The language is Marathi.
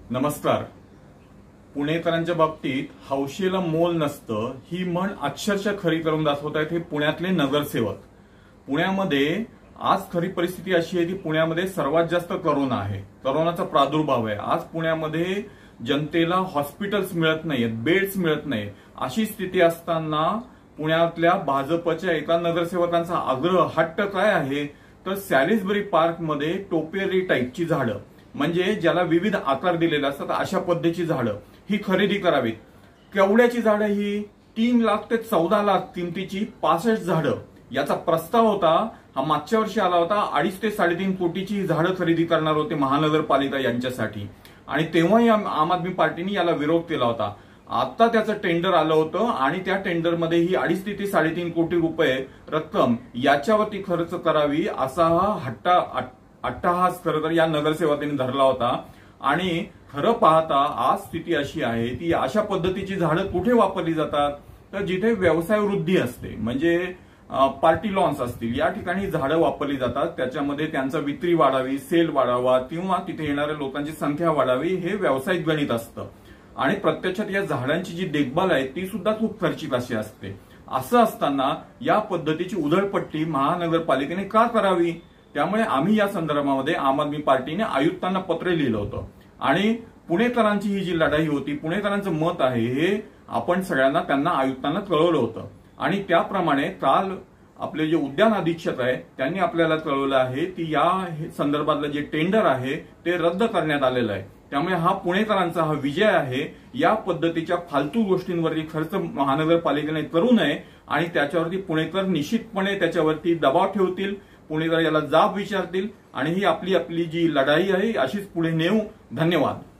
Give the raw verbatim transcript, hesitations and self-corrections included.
नमस्कार. पुणेकरांच्या बाबतीत हौशेला मोल नसतं ही म्हण अक्षरशः खरी करून दाखवत आहेत हे पुण्यातले नगरसेवक. पुण्यामध्ये आज खरी परिस्थिती अशी आहे की पुण्यामध्ये सर्वात जास्त करोना आहे, करोनाचा प्रादुर्भाव आहे. आज पुण्यामध्ये जनतेला हॉस्पिटल्स मिळत नाहीत, बेड्स मिळत नाही. अशी स्थिती असताना पुण्यातल्या भाजपच्या एका नगरसेवकांचा आग्रह हट्ट काय आहे तर सॅलिसबरी पार्क मध्ये टोपेरी टाईपची झाडं म्हणजे ज्याला विविध आकार दिलेले असतात अशा पद्धतीची झाडं ही खरेदी करावीत. केवढ्याची झाडं ही तीन लाख ते चौदा लाख किमतीची पासष्ट झाडं याचा प्रस्ताव होता. हा मागच्या वर्षी आला होता. अडीच ते साडेतीन कोटीची झाडं खरेदी करणार होते महानगरपालिका यांच्यासाठी आणि तेव्हाही आम आदमी पार्टीने याला विरोध केला होता. आता त्याचं टेंडर आलं होतं आणि त्या टेंडरमध्ये ही अडीच ते साडेतीन कोटी रुपये रक्कम याच्यावरती खर्च करावी असा हा हट्टा अट्टहास खरं तर या नगरसेवकांनी धरला होता. आणि खरं पाहता आज स्थिती अशी आहे की अशा पद्धतीची झाडं कुठे वापरली जातात तर जिथे व्यवसाय वृद्धी असते म्हणजे पार्टी लॉन्स असतील या ठिकाणी झाडं वापरली जातात. त्याच्यामध्ये त्यांचा विक्री वाढावी, सेल वाढावा किंवा तिथे येणाऱ्या लोकांची संख्या वाढावी हे व्यावसायिक गणित असतं. आणि प्रत्यक्षात या झाडांची जी देखभाल आहे ती सुद्धा खूप खर्चिक अशी असते. असं असताना या पद्धतीची उधळपट्टी महानगरपालिकेने का करावी? त्यामुळे आम्ही या संदर्भामध्ये आम आदमी पार्टीने आयुक्तांना पत्र लिहिलं होतं आणि पुणेकरांची ही जी लढाई होती, पुणेकरांचं मत आहे हे आपण सगळ्यांना त्यांना आयुक्तांना कळवलं होतं. आणि त्याप्रमाणे काल आपले जे उद्यान अधीक्षक आहे त्यांनी आपल्याला कळवलं आहे की या संदर्भातलं जे टेंडर आहे ते रद्द करण्यात आलेलं आहे. त्यामुळे हा पुणेकरांचा हा विजय आहे. या पद्धतीच्या फालतू गोष्टींवरती खर्च महानगरपालिकेने करू नये आणि त्याच्यावरती पुणेकर निश्चितपणे त्याच्यावरती दबाव ठेवतील, पुणेकर याला जाब विचारतील आणि ही आपली आपली जी लढाई आहे अशीच पुढे नेऊ. धन्यवाद.